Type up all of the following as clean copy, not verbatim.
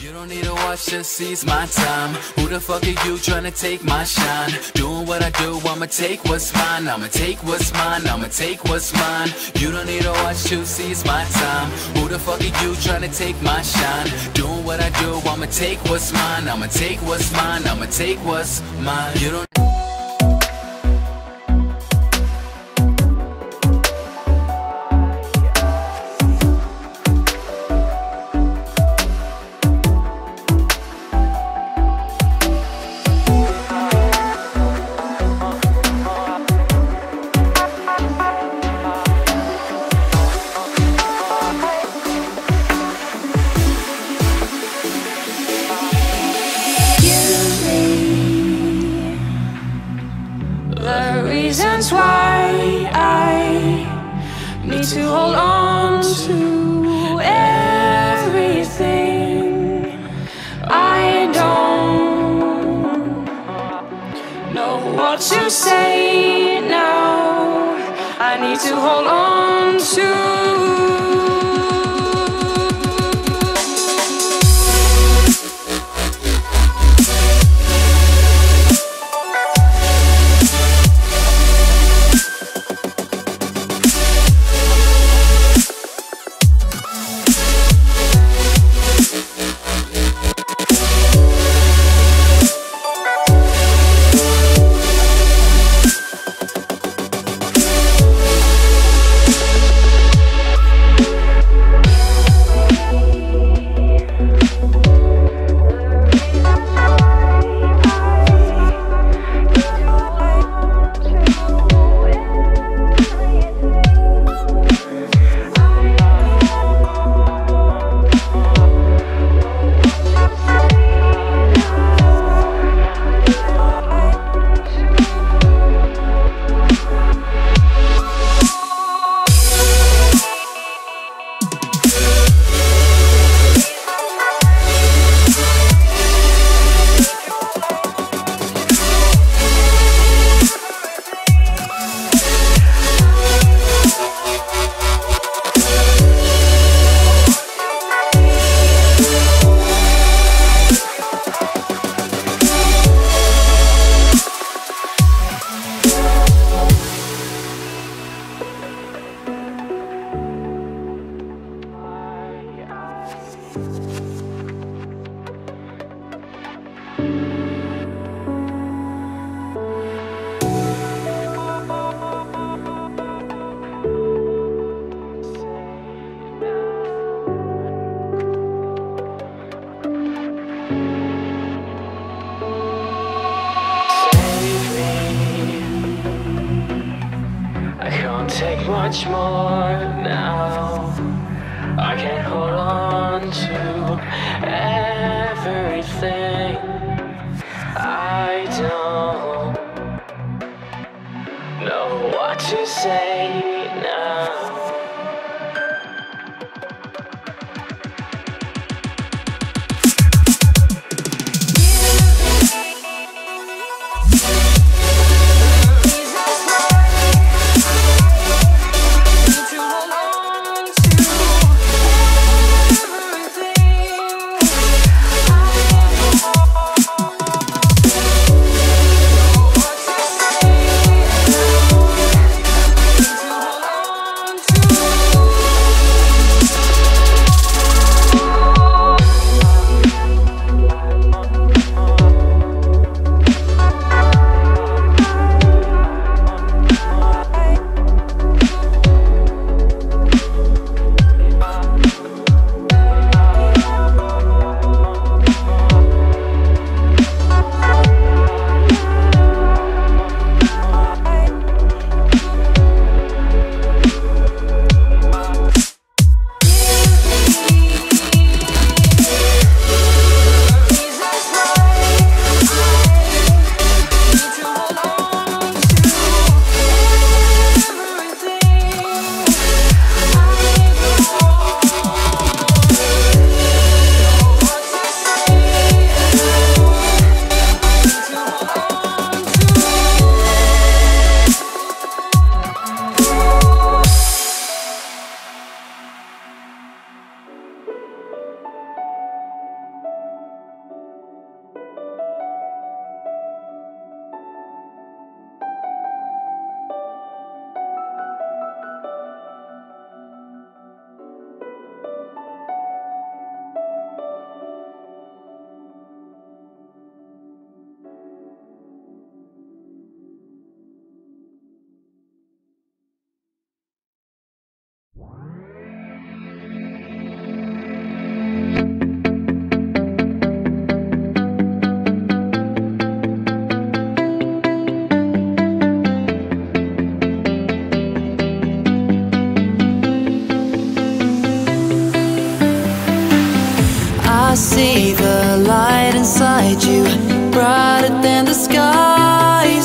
You don't need to watch, just seize my time. Who the fuck are you trying to take my shine? Doing what I do, I'ma take what's mine. I'ma take what's mine, I'ma take what's mine. You don't need to watch, just seize my time. Who the fuck are you trying to take my shine? Doing what I do, I'ma take what's mine. I'ma take what's mine, I'ma take what's mine. You don't reasons why I need to hold on to everything. I don't know what to say now. I need to hold on to. Take much more now. I can't hold on to everything. I don't know what to say now. I see the light inside you, brighter than the skies.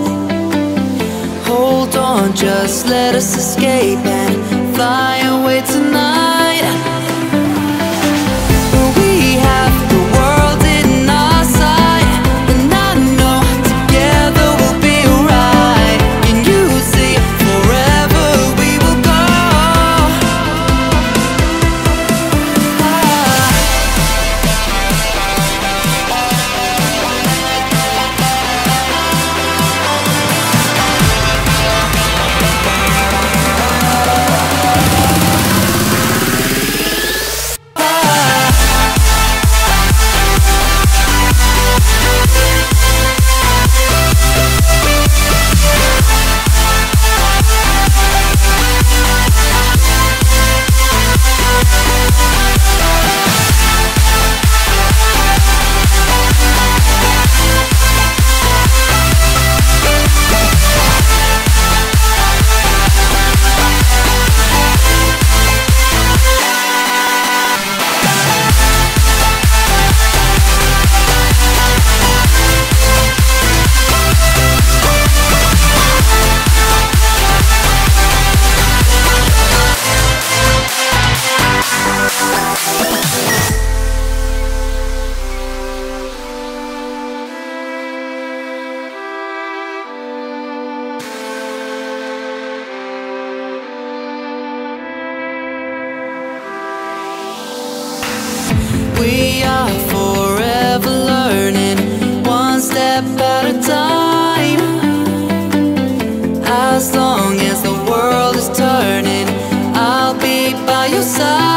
Hold on, just let us escape and fly away tonight. We have the world in our sight, and I know together we'll be alright. Can you see forever we will go? We are forever learning, one step at a time. As long as the world is turning, I'll be by your side.